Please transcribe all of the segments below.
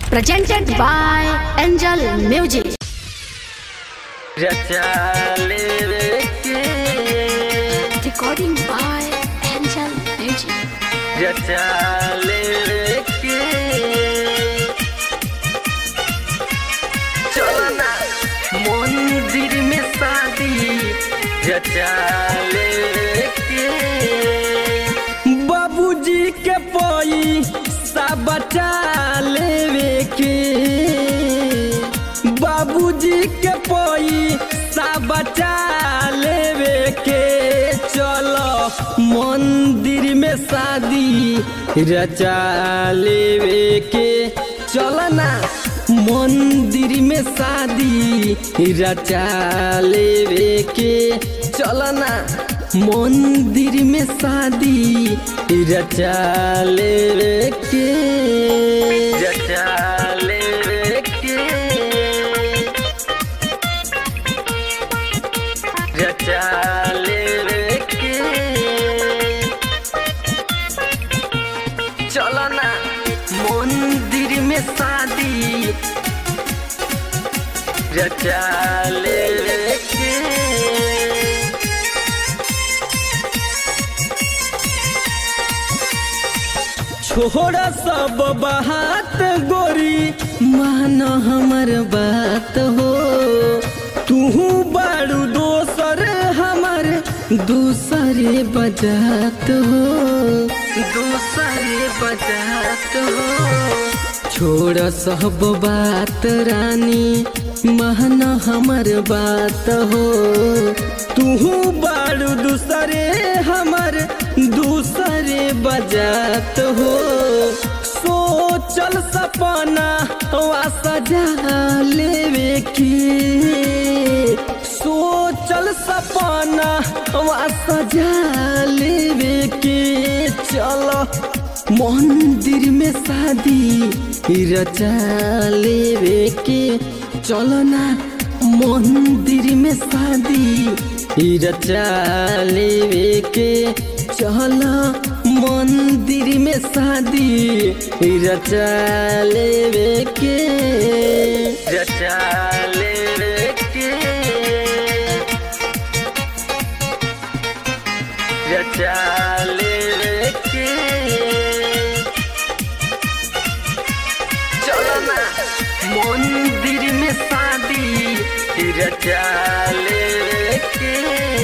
presented by Angel Music. Recording by Angel Music. चलना मंदिर में शादी बाबूजी के पैसा बचा लेवे के, बाबूजी के पैसा बचा लेवे के। चलो मंदिर में शादी रचा लेवे के, चलना मंदिर में शादी रचा लेवे के। चलना मंदिर में शादी रचा लेवे के, रचा लेवे के, रचा लेवे के। चलना मंदिर में शादी रचा लेवे के। छोड़ा सब बात गोरी, मान हमर बात हो। तू बारू दोसर हमर दूसरे बजात हो, दूसरे बजात हो। छोड़ सब बात रानी, मान हमर बात हो। तू बारू दूसरे हमर दूसरे बजात हो। सोचल सपना वा सजा लेवे के, सोचल सपना वा सजा लेवे के। चलो मंदिर में शादी रचा लेवे के, चलना मंदिर में शादी रचा लेवे के। चला मंदिर में शादी रचा लेवे के, रचा लेवे के, रचा लेवे के। चलना मंदिर में शादी रचा लेवे के।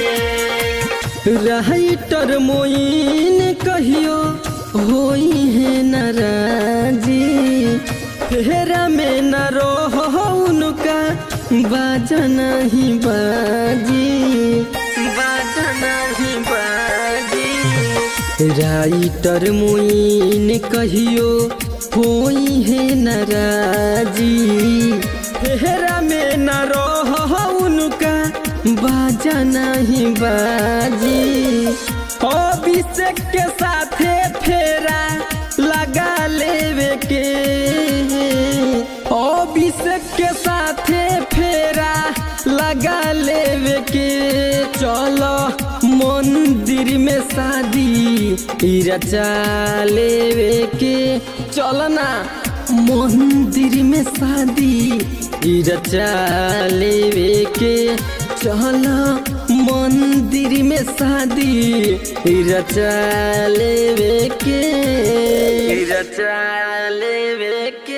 राइटर मोइन कहियो होई है नाराजी, फेरा में न रहो उनका बाजा नहीं बाजी, बाजा नहीं बाजी। राइटर मोइन कहियो होई है नाराजी, फेरा में न रहो उनका बाजा नहीं बाजी। अभिषेक के साथे फेरा लगा लेवे के, अभिषेक के साथे फेरा लगा लेवे के। चलो मंदिर में शादी रचा लेवे के, चलना मंदिर में शादी रचा लेवे के। चलो मंदिर में शादी रचा लेवे के, रचा लेवे के।